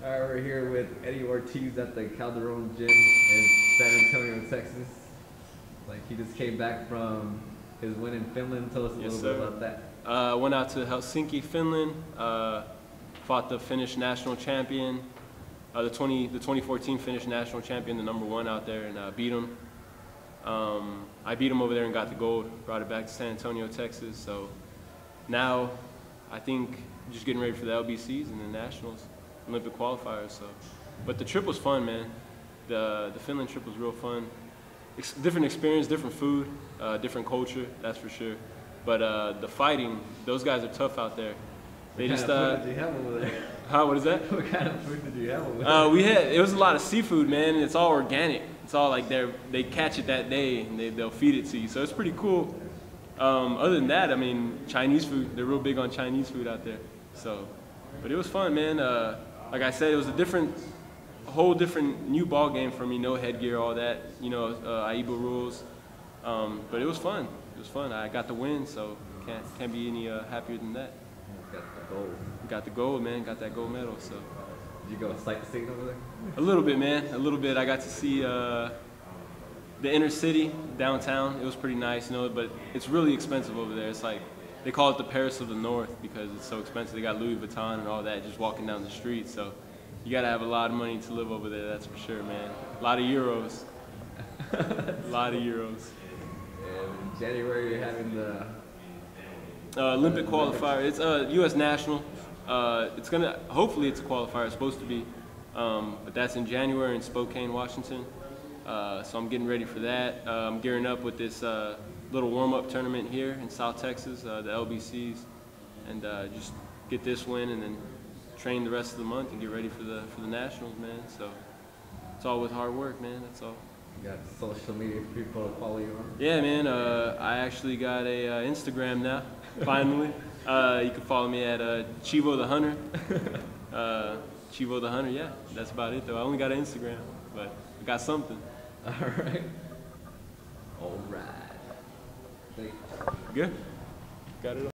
All right, we're here with Eddie Ortiz at the Calderon Gym in San Antonio, Texas. Like, he just came back from his win in Finland. Tell us a little bit about that. I went out to Helsinki, Finland, fought the Finnish national champion, the 2014 Finnish national champion, the #1 out there, and beat him. I beat him over there and got the gold, brought it back to San Antonio, Texas. So now I think just getting ready for the LBCs and the nationals, Olympic qualifiers. So, but the trip was fun, man. The Finland trip was real fun. Different experience, different food, different culture, that's for sure. But the fighting, those guys are tough out there. What kind of food did you have over there? What is that? What kind of food did you have over there? It was a lot of seafood, man, and it's all organic. It's all like they catch it that day and they'll feed it to you. So it's pretty cool. Other than that, I mean, Chinese food, they're real big on Chinese food out there. So, but it was fun, man. Like I said, it was a whole different new ball game for me. No headgear, all that, you know, AIBA rules. But it was fun. It was fun. I got the win, so can't be any happier than that. Got the gold. Got the gold, man. Got that gold medal. So. Did you go sightseeing over there? A little bit, man. A little bit. I got to see the inner city, downtown. It was pretty nice, you know. But it's really expensive over there. It's like they call it the Paris of the North because it's so expensive. They got Louis Vuitton and all that just walking down the street. So you got to have a lot of money to live over there. That's for sure, man. A lot of euros. A lot of euros. And in January, you're having the Olympic qualifier. It's U.S. national. Hopefully it's a qualifier. It's supposed to be, but that's in January in Spokane, Washington. So I'm getting ready for that. I'm gearing up with this little warm-up tournament here in South Texas, the LBCs, and just get this win and then train the rest of the month and get ready for the nationals, man. So it's all with hard work, man. That's all. You got social media for people to follow you on? Yeah, man. I actually got a Instagram now. Finally, you can follow me at Chivo the Hunter. Chivo the Hunter. Yeah, that's about it though. I only got an Instagram, but I got something. All right. All right. Thank you. Good. Got it all.